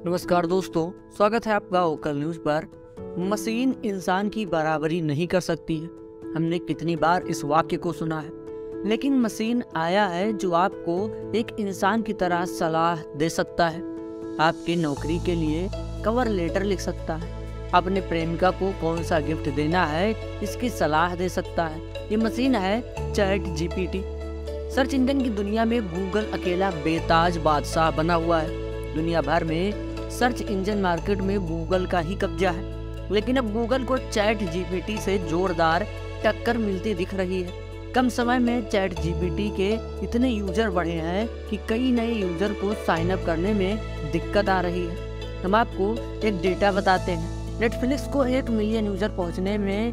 नमस्कार दोस्तों, स्वागत है आपका ओकल न्यूज पर। मशीन इंसान की बराबरी नहीं कर सकती है। हमने कितनी बार इस वाक्य को सुना है, लेकिन मशीन आया है जो आपको एक इंसान की तरह सलाह दे सकता है, आपकी नौकरी के लिए कवर लेटर लिख सकता है, अपने प्रेमिका को कौन सा गिफ्ट देना है इसकी सलाह दे सकता है। ये मशीन है चैट जीपीटी। सर्च इंजन की दुनिया में गूगल अकेला बेताज बादशाह बना हुआ है। दुनिया भर में सर्च इंजन मार्केट में गूगल का ही कब्जा है, लेकिन अब गूगल को चैट जीपीटी से जोरदार टक्कर मिलती दिख रही है। कम समय में चैट जीपीटी के इतने यूजर बढ़े हैं कि कई नए यूजर को साइन अप करने में दिक्कत आ रही है। हम आपको एक डेटा बताते हैं। नेटफ्लिक्स को 1 मिलियन यूजर पहुंचने में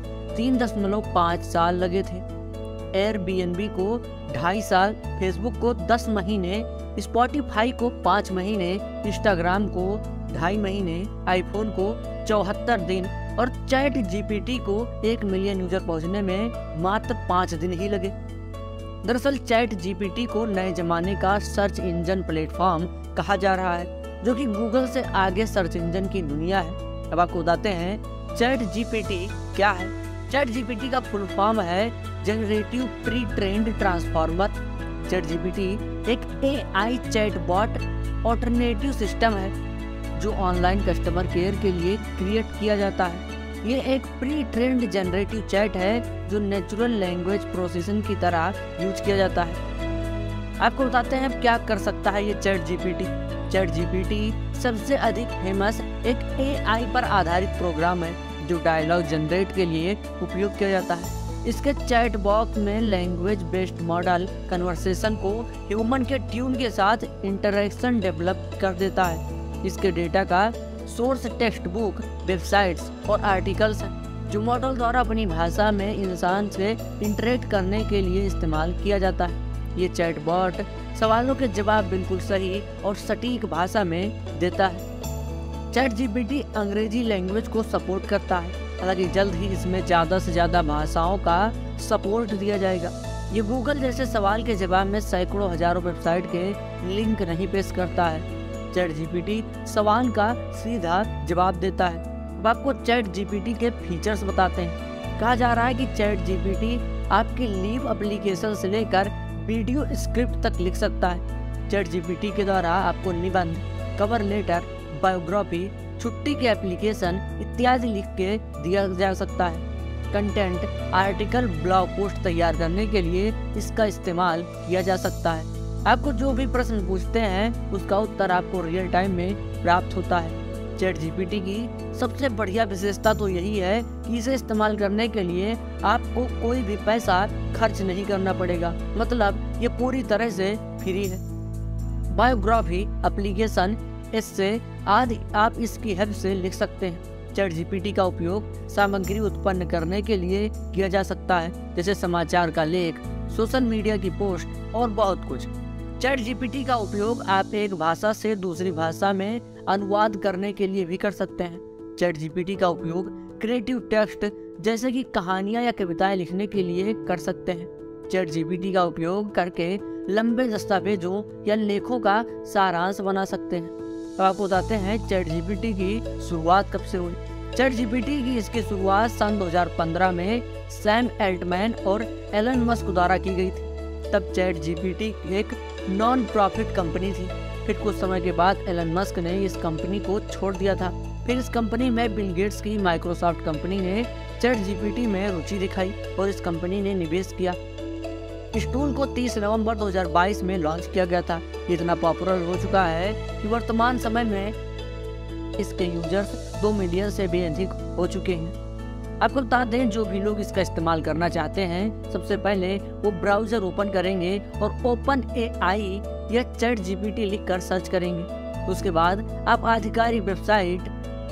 3.5 साल लगे थे, एयरबीएनबी को 2.5 साल, फेसबुक को 10 महीने, स्पॉटिफाई को 5 महीने, इंस्टाग्राम को 2.5 महीने, आईफोन को 74 दिन और चैट जीपीटी को 1 मिलियन यूजर पहुंचने में मात्र 5 दिन ही लगे। दरअसल चैट जीपीटी को नए जमाने का सर्च इंजन प्लेटफॉर्म कहा जा रहा है, जो कि गूगल से आगे सर्च इंजन की दुनिया है। अब आपको बताते हैं चैट जीपीटी क्या है। चैट जीपीटी का फुल फॉर्म है generative pre trained transformer. Chat GPT एक एआई चैटबॉट ऑल्टरनेटिव सिस्टम है जो ऑनलाइन कस्टमर केयर के लिए क्रिएट किया जाता है। ये एक प्री ट्रेन्ड जनरेटिव चैट है जो नेचुरल लैंग्वेज प्रोसेसिंग की तरह यूज किया जाता है। आपको बताते हैं क्या कर सकता है ये चैट जीपीटी। चैट जीपीटी सबसे अधिक फेमस एक एआई पर आधारित प्रोग्राम है जो डायलॉग जनरेट के लिए उपयोग किया जाता है। इसके चैट बॉक्स में लैंग्वेज बेस्ड मॉडल कन्वर्सेशन को ह्यूमन के ट्यून के साथ इंटरेक्शन डेवलप कर देता है। इसके डेटा का सोर्स टेक्स्ट बुक, वेबसाइट्स और आर्टिकल्स हैं जो मॉडल द्वारा अपनी भाषा में इंसान से इंटरेक्ट करने के लिए इस्तेमाल किया जाता है। ये चैटबॉट सवालों के जवाब बिल्कुल सही और सटीक भाषा में देता है। चैट जीपीटी अंग्रेजी लैंग्वेज को सपोर्ट करता है, हालांकि जल्द ही इसमें ज़्यादा से ज़्यादा भाषाओं का सपोर्ट दिया जाएगा। ये गूगल जैसे सवाल के जवाब में सैकड़ों हजारों वेबसाइट के लिंक नहीं पेश करता है। चैट जीपीटी सवाल का सीधा जवाब देता है। अब आपको चैट जीपीटी के फीचर्स बताते हैं। कहा जा रहा है कि चैट जीपीटी आपकी लीव एप्लीकेशन से लेकर वीडियो स्क्रिप्ट तक लिख सकता है। चैट जीपीटी के द्वारा आपको निबंध, कवर लेटर, बायोग्राफी, छुट्टी के एप्लीकेशन इत्यादि लिख के दिया जा सकता है। कंटेंट, आर्टिकल, ब्लॉग पोस्ट तैयार करने के लिए इसका इस्तेमाल किया जा सकता है। आपको जो भी प्रश्न पूछते हैं उसका उत्तर आपको रियल टाइम में प्राप्त होता है। चैट जीपीटी की सबसे बढ़िया विशेषता तो यही है कि इसे इस्तेमाल करने के लिए आपको कोई भी पैसा खर्च नहीं करना पड़ेगा, मतलब ये पूरी तरह से फ्री है। बायोग्राफी एप्लीकेशन, इससे आदि आप इसकी हेल्प से लिख सकते हैं। चैट जीपीटी का उपयोग सामग्री उत्पन्न करने के लिए किया जा सकता है, जैसे समाचार का लेख, सोशल मीडिया की पोस्ट और बहुत कुछ। चैट जीपीटी का उपयोग आप एक भाषा से दूसरी भाषा में अनुवाद करने के लिए भी कर सकते हैं। चैट जीपीटी का उपयोग क्रिएटिव टेक्स्ट जैसे कि कहानियां या कविताएं लिखने के लिए कर सकते हैं। चैट जीपीटी का उपयोग करके लंबे दस्तावेजों या लेखों का सारांश बना सकते हैं। अब आपको बताते हैं चैट जीपीटी की शुरुआत कब से हुई। चैट जीपीटी की इसकी शुरुआत सन 2015 में सैम एल्टमैन और एलन मस्क द्वारा की गई थी। तब चैट जीपीटी एक नॉन प्रॉफिट कंपनी थी। फिर कुछ समय के बाद एलन मस्क ने इस कंपनी को छोड़ दिया था। फिर इस कंपनी में बिल गेट्स की माइक्रोसॉफ्ट कंपनी ने चैट जीपीटी में रुचि दिखाई और इस कंपनी ने निवेश किया। इस टूल को 30 नवंबर 2022 में लॉन्च किया गया था। इतना पॉपुलर हो चुका है कि वर्तमान समय में इसके यूजर्स 2 मिलियन से भी अधिक हो चुके हैं। आपको बता दें, जो भी लोग इसका इस्तेमाल करना चाहते हैं, सबसे पहले वो ब्राउजर ओपन करेंगे और ओपन एआई या चैट जीपीटी लिखकर सर्च करेंगे। उसके बाद आप आधिकारिक वेबसाइट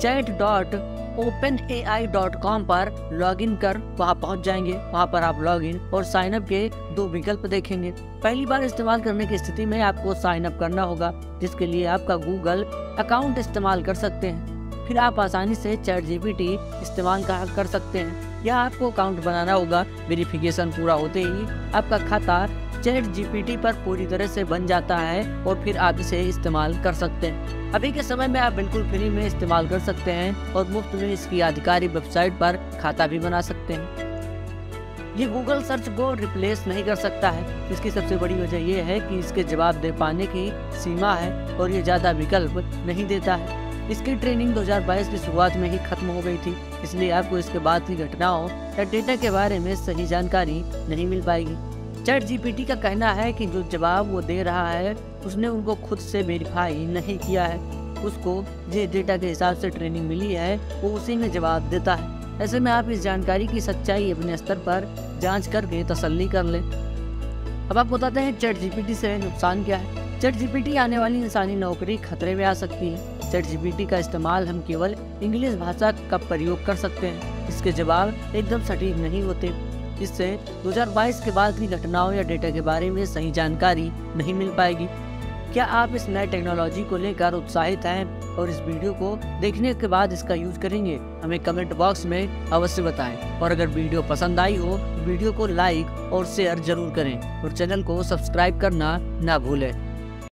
chat.openai.com पर लॉगिन कर वहां पहुंच जाएंगे। वहां पर आप लॉगिन और साइन अप के 2 विकल्प देखेंगे। पहली बार इस्तेमाल करने की स्थिति में आपको साइन अप करना होगा, जिसके लिए आपका गूगल अकाउंट इस्तेमाल कर सकते हैं। फिर आप आसानी से चैट जीपीटी इस्तेमाल कर सकते हैं, या आपको अकाउंट बनाना होगा। वेरिफिकेशन पूरा होते ही आपका खाता चैट जीपीटी पर पूरी तरह से बन जाता है और फिर आप इसे इस्तेमाल कर सकते हैं। अभी के समय में आप बिल्कुल फ्री में इस्तेमाल कर सकते हैं और मुफ्त में इसकी आधिकारिक वेबसाइट पर खाता भी बना सकते हैं। ये गूगल सर्च को रिप्लेस नहीं कर सकता है। इसकी सबसे बड़ी वजह यह है कि इसके जवाब दे पाने की सीमा है और ये ज़्यादा विकल्प नहीं देता है। इसकी ट्रेनिंग 2022 की शुरुआत में ही खत्म हो गई थी, इसलिए आपको इसके बाद की घटनाओं या डेटा के बारे में सही जानकारी नहीं मिल पाएगी। चैट जीपीटी का कहना है कि जो जवाब वो दे रहा है उसने उनको खुद से वेरीफाई नहीं किया है। उसको जिस डेटा के हिसाब से ट्रेनिंग मिली है वो उसी में जवाब देता है। ऐसे में आप इस जानकारी की सच्चाई अपने स्तर पर जांच करके तसल्ली कर लें। अब आप बताते हैं चैट जीपीटी से नुकसान क्या है। चैट जीपीटी आने वाली इंसानी नौकरी खतरे में आ सकती है। चैट जीपीटी का इस्तेमाल हम केवल इंग्लिश भाषा का प्रयोग कर सकते हैं। इसके जवाब एकदम सटीक नहीं होते। इससे 2022 के बाद की घटनाओं या डेटा के बारे में सही जानकारी नहीं मिल पाएगी। क्या आप इस नए टेक्नोलॉजी को लेकर उत्साहित हैं और इस वीडियो को देखने के बाद इसका यूज करेंगे? हमें कमेंट बॉक्स में अवश्य बताएं। और अगर वीडियो पसंद आई हो तो वीडियो को लाइक और शेयर जरूर करें और चैनल को सब्सक्राइब करना ना भूलें।